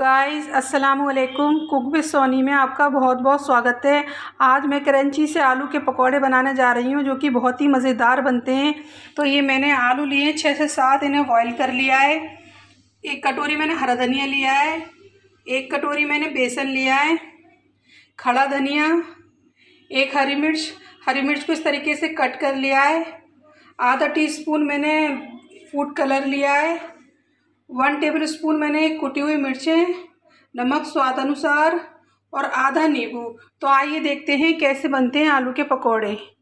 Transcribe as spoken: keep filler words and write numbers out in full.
Guys अस्सलाम वालेकुम। Cook with Sony में आपका बहुत बहुत स्वागत है। आज मैं क्रंची से आलू के पकौड़े बनाने जा रही हूँ जो कि बहुत ही मज़ेदार बनते हैं। तो ये मैंने आलू लिए छः से सात, इन्हें बॉईल कर लिया है। एक कटोरी मैंने हरा धनिया लिया है, एक कटोरी मैंने बेसन लिया है, खड़ा धनिया, एक हरी मिर्च, हरी मिर्च को इस तरीके से कट कर लिया है। आधा टी स्पून मैंने फूड कलर लिया है, वन टेबल स्पून मैंने कुटी हुई मिर्चें, नमक स्वाद अनुसार और आधा नींबू। तो आइए देखते हैं कैसे बनते हैं आलू के पकौड़े।